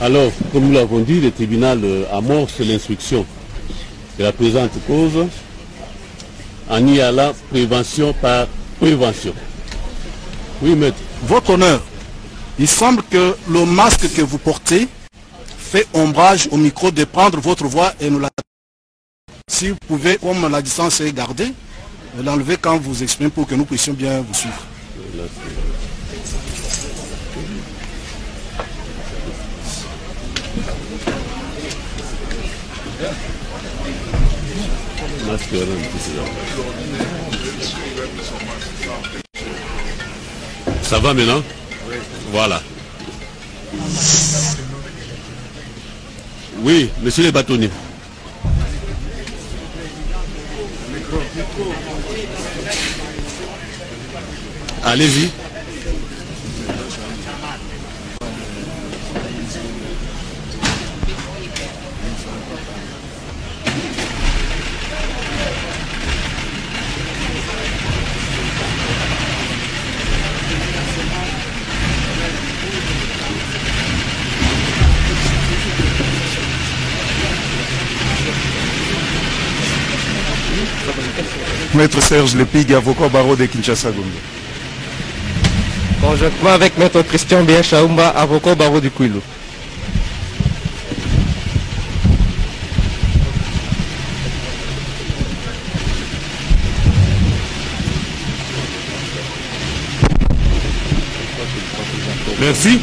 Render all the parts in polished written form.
Alors, comme nous l'avons dit, le tribunal amorce l'instruction de la présente cause en y allant prévention par prévention. Oui, maître. Votre honneur, il semble que le masque que vous portez fait ombrage au micro de prendre votre voix et nous la... Si vous pouvez, comme la distance est gardée, l'enlever quand vous exprimez pour que nous puissions bien vous suivre. Ça va maintenant? Voilà. Oui, monsieur les bâtonniers. Allez-y. Maître Serge Lepig, avocat au barreau de Kinshasa Gombe. Conjointement avec Maître Christian Bien Chaoumba, avocat au barreau du Kwilu. Merci.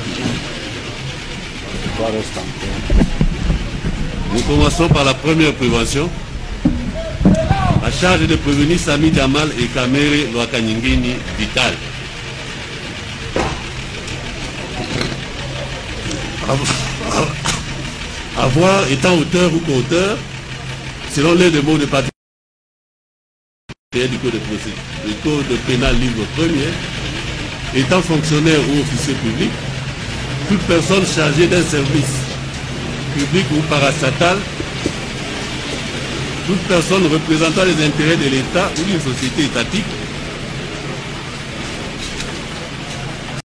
Nous commençons par la première prévention. À charge de prévenir Sami Jamal et Kamere Lwakanyingini Vital. Avoir étant auteur ou co-auteur, selon les mots de partie du code de procédure, le code pénal livre 1er, étant fonctionnaire ou officier public, toute personne chargée d'un service public ou parastatal, toute personne représentant les intérêts de l'État ou d'une société étatique